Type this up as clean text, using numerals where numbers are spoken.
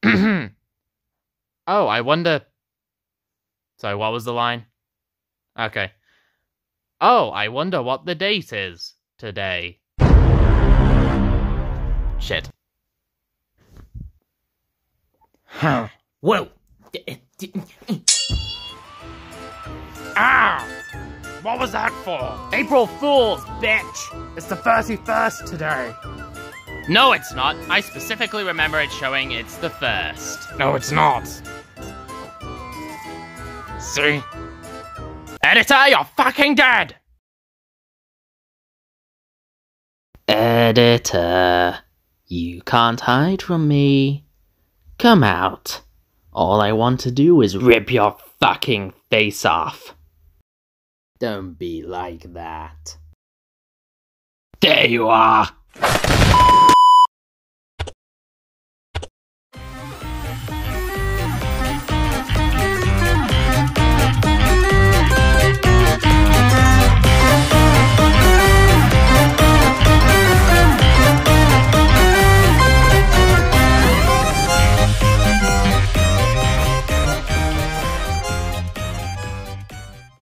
Oh, I wonder... Sorry, what was the line? Okay. Oh, I wonder what the date is today. Shit. Huh. Whoa. Ah! What was that for? April Fools, bitch! It's the 31st today. No, it's not. I specifically remember it showing it's the 1st. No, it's not. See? Editor, you're fucking dead! Editor, you can't hide from me. Come out. All I want to do is rip your fucking face off. Don't be like that. There you are!